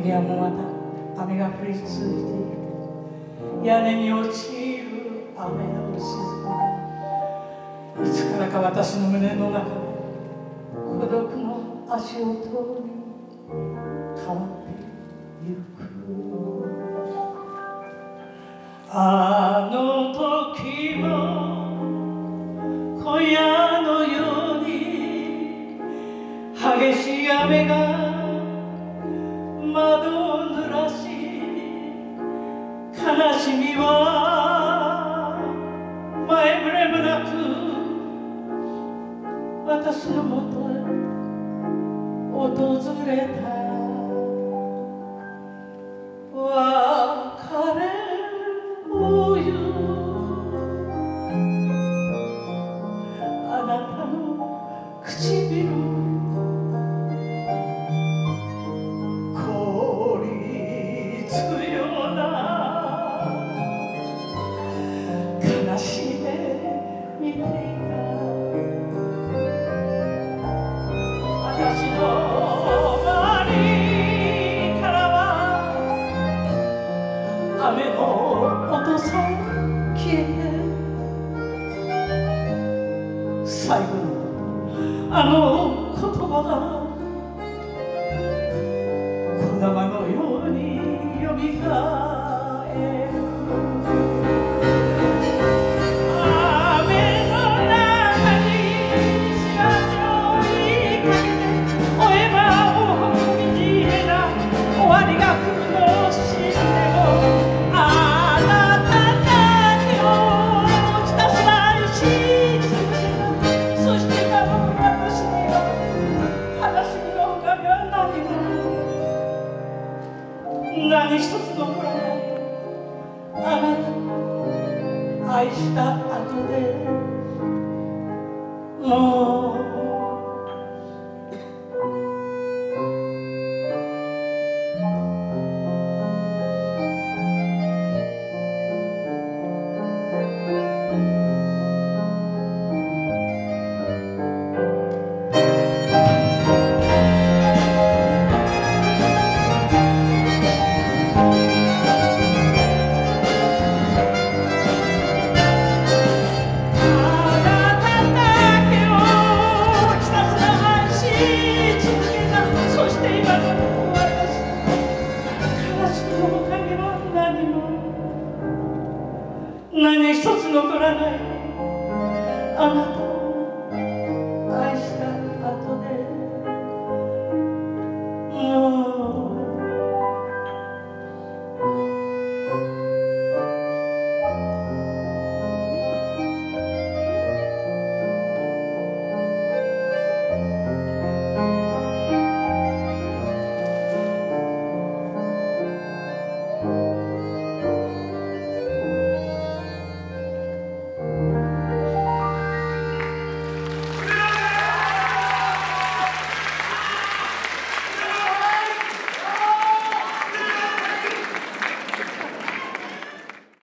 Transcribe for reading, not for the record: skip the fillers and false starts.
夜もまた雨が降り続いている。屋根に落ちる雨の雫がいつからか私の胸の中で孤独の足音に変わってゆく。あの時も今夜のように激しい雨が窓を濡らし、悲しみは前触れもなく私のもとへ訪れた。別れを言うあなたの唇、凍りつくような悲しい目見ていた。私の周りからは雨の音さえ消えて、最後にあの言葉が小玉のようによみがえる。雨の中に幸せを追いかけて追えばもう惨めな終わりが来るのを知っても、あなただけをひたすら愛し続けた。そして多分私には悲しみの他には何一つ残らない。あなた愛した後でもう何一つ残らない。あなた